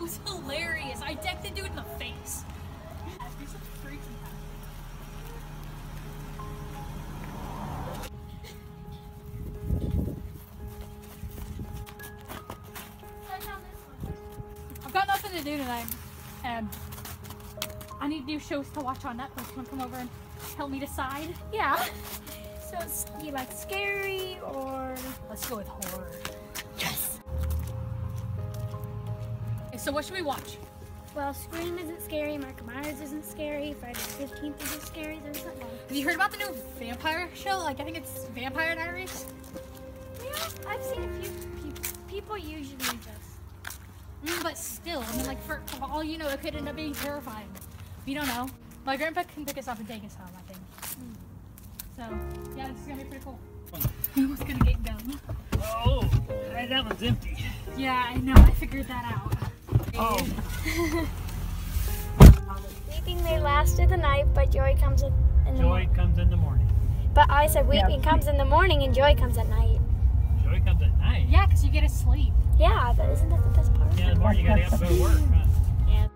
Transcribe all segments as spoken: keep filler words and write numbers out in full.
was hilarious. I decked the dude in the face. He's a freaky I've got nothing to do tonight, and I need new shows to watch on Netflix. You want to come over and help me decide? Yeah. So it's, you like scary or? Let's go with horror. Yes. Okay, so what should we watch? Well, Scream isn't scary, Michael Myers isn't scary, Friday the fifteenth isn't scary, there's something else. Have you heard about the new vampire show? Like, I think it's Vampire Diaries? Yeah, I've seen a few pe people usually just. Mm, but still, I mean, like, for, for all you know, it could end up being terrifying. We don't know. My grandpa can pick us up and take us home, I think. Mm. So, yeah, this is gonna be pretty cool. I almost gonna get done. Oh, that one's empty. Yeah, I know. I figured that out. Oh. Weeping may last through the night, but joy comes in the Joy morning. comes in the morning. But I said weeping yeah. comes in the morning and joy comes at night. Joy comes at night? Yeah, because you get to sleep. Yeah, but isn't that the best part? Yeah, in the morning you gotta have to go to work, huh? Yeah.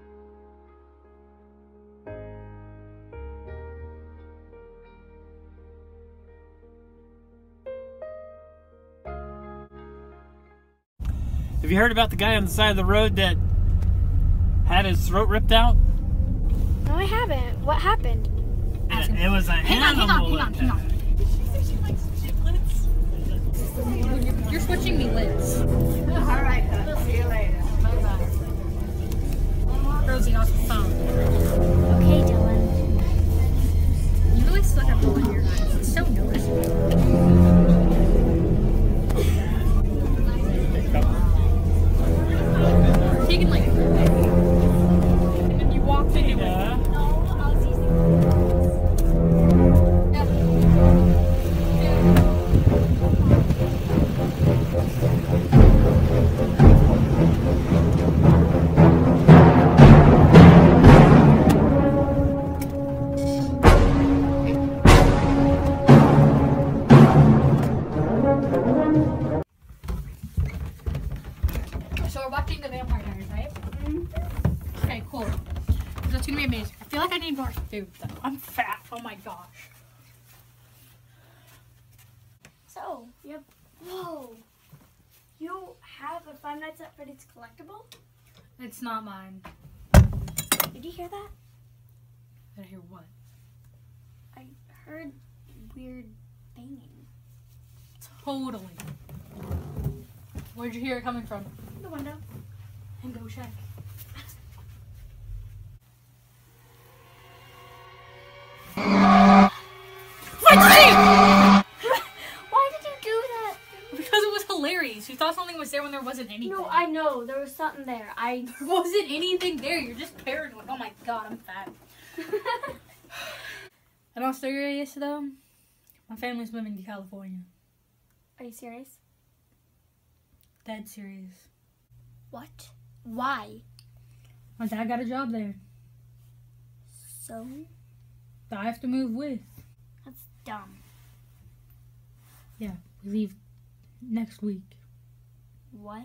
Have you heard about the guy on the side of the road that had his throat ripped out? No, I haven't. What happened? It, it was a hang animal. On, hang on, hang on, hang on. Did she say she likes giblets? You're, you're switching me lids. Alright, see you later. Bye-bye. Rosie off the phone. Okay, Dylan. You really suck at blowing your eyes. It's so noticeable. Taking like, and then you walked into Yeah. it. No, I was using Yeah. So we're watching the Vampire Diaries, right? Mm-hmm. Okay, cool. That's gonna be amazing. I feel like I need more food though. I'm fat. Oh my gosh. So, you have, whoa. You have a Five Nights at Freddy's collectible? It's not mine. Did you hear that? Did I hear what? I heard weird banging. Totally. Where'd you hear it coming from? The window. And go check. Why did you do that? Because it was hilarious. You thought something was there when there wasn't anything. No, I know. There was something there. I There wasn't anything there. You're just paranoid. Oh my god, I'm fat. And all serious though, my family's moving to California. Are you serious? Dead serious. What? Why? My dad got a job there. So? I have to move with. That's dumb. Yeah, we leave next week. What?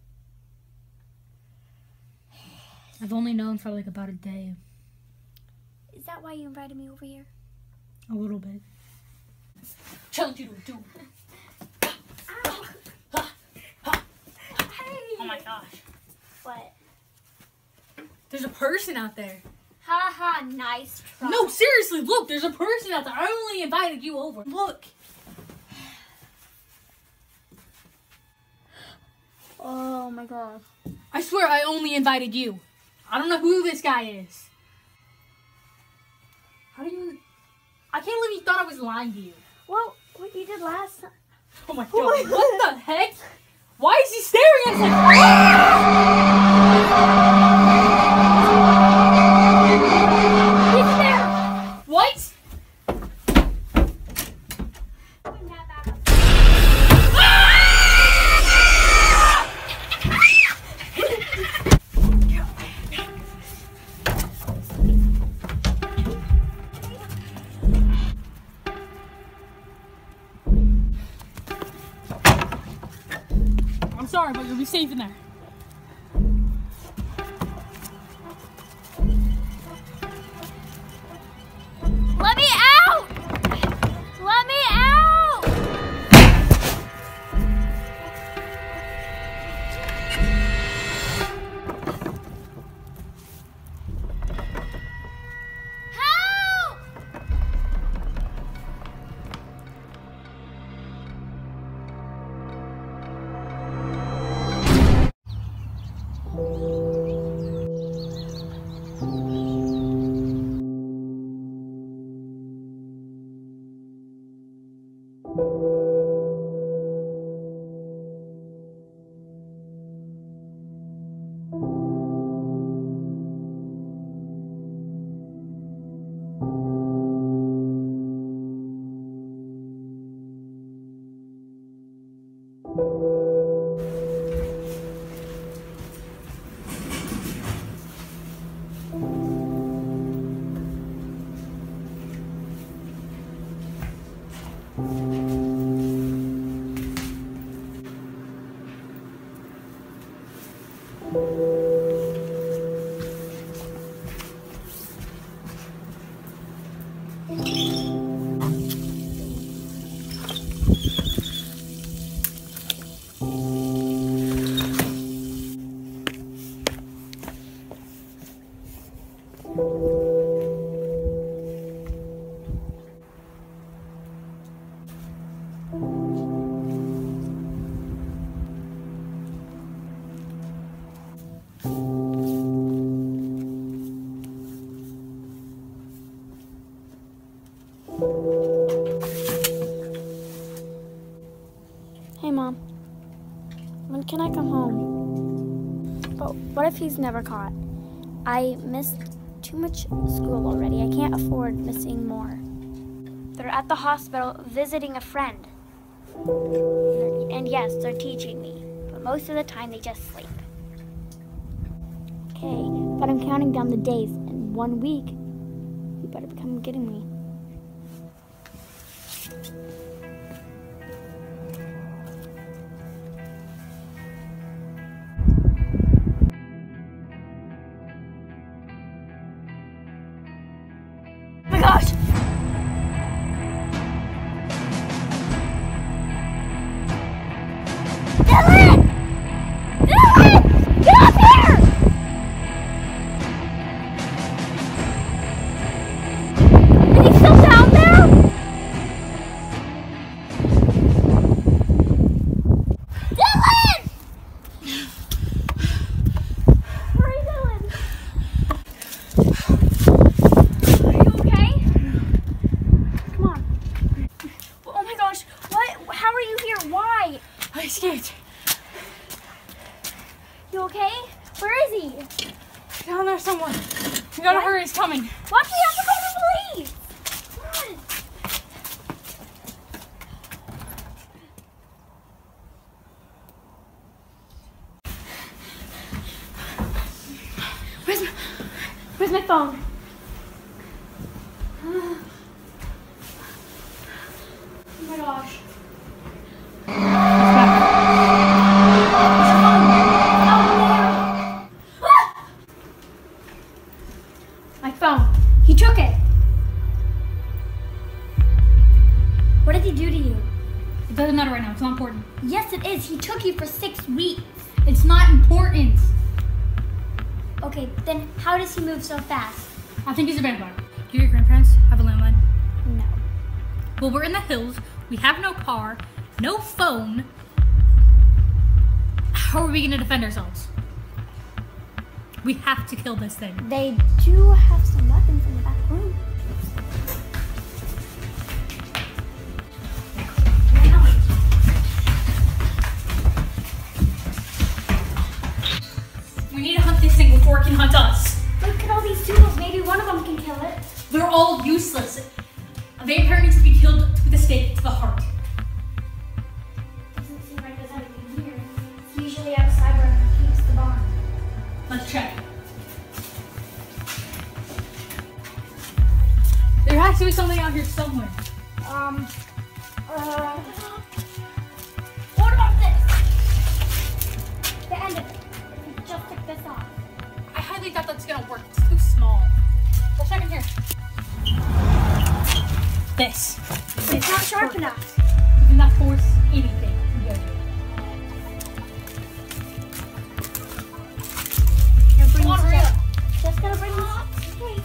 I've only known for like about a day. Is that why you invited me over here? A little bit. Challenge you to do. Ow! Hey! Oh my gosh. What? There's a person out there. Ha ha, nice try. No, seriously, look, there's a person out there. I only invited you over. Look. Oh my god. I swear I only invited you. I don't know who this guy is. How do you... I can't believe you thought I was lying to you. Well, what you did last time. Oh my god, what the heck? Why is he staring at us like... He's there! What? I'm sorry, but you'll be safe in there. Hey, Mom. When can I come home? But what if he's never caught? I missed too much school already. I can't afford missing more. They're at the hospital visiting a friend. And yes, they're teaching me. But most of the time, they just sleep. Okay, but I'm counting down the days. In one week, you better come getting me. Oh my gosh! Dylan! Dylan! Get up here! Is he still down there? Dylan! Hurry, Dylan! Are you okay? Come on. Oh my gosh, what? How are you here? Why? I escaped. You okay? Where is he? Down there somewhere. We gotta What? hurry, he's coming. What? We have to go to the police! Come on. Where's my, where's my phone? Oh my gosh. My phone. He took it. What did he do to you? It doesn't matter right now, it's not important. Yes, it is. He took you for six weeks. It's not important. Okay, then how does he move so fast? I think he's a vampire. Do your grandparents have a landline? No. Well, we're in the hills. We have no car, no phone. How are we gonna defend ourselves? We have to kill this thing. They do have some weapons in the back room. We need to hunt this thing before it can hunt us. Look at all these tools. Maybe one of them can kill it. They're all useless. A vampire needs to be killed with a stake to the heart. Doesn't seem like there's anything here. It's usually outside where it keeps the barn. Let's check. There has to be something out here somewhere. Um, uh, what about this? The end of it. We just took this off. I highly doubt that's gonna work. It's too small. Let's check in here. This. It's not sharp enough. You cannot force anything to go. Here, bring Come on, this hurry up. up. Just gotta bring this up. Okay.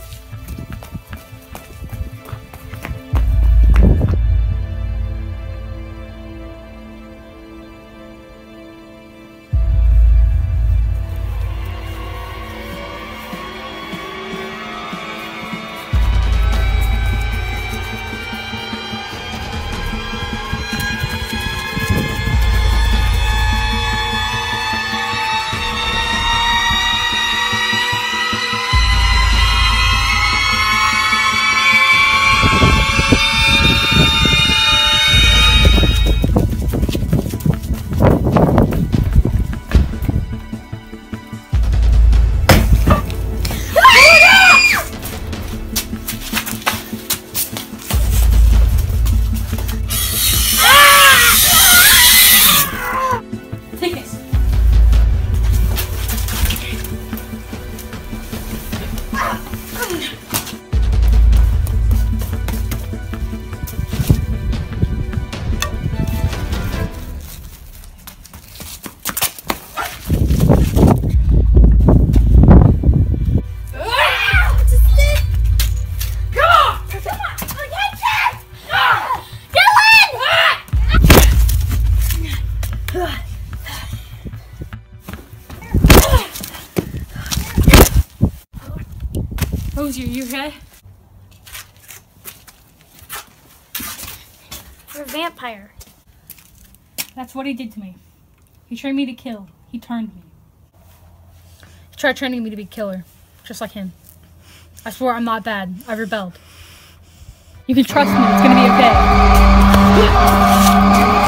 Rosie, are you okay? You're a vampire. That's what he did to me. He trained me to kill. He turned me. He tried training me to be a killer, just like him. I swore I'm not bad. I rebelled. You can trust me. It's gonna be okay.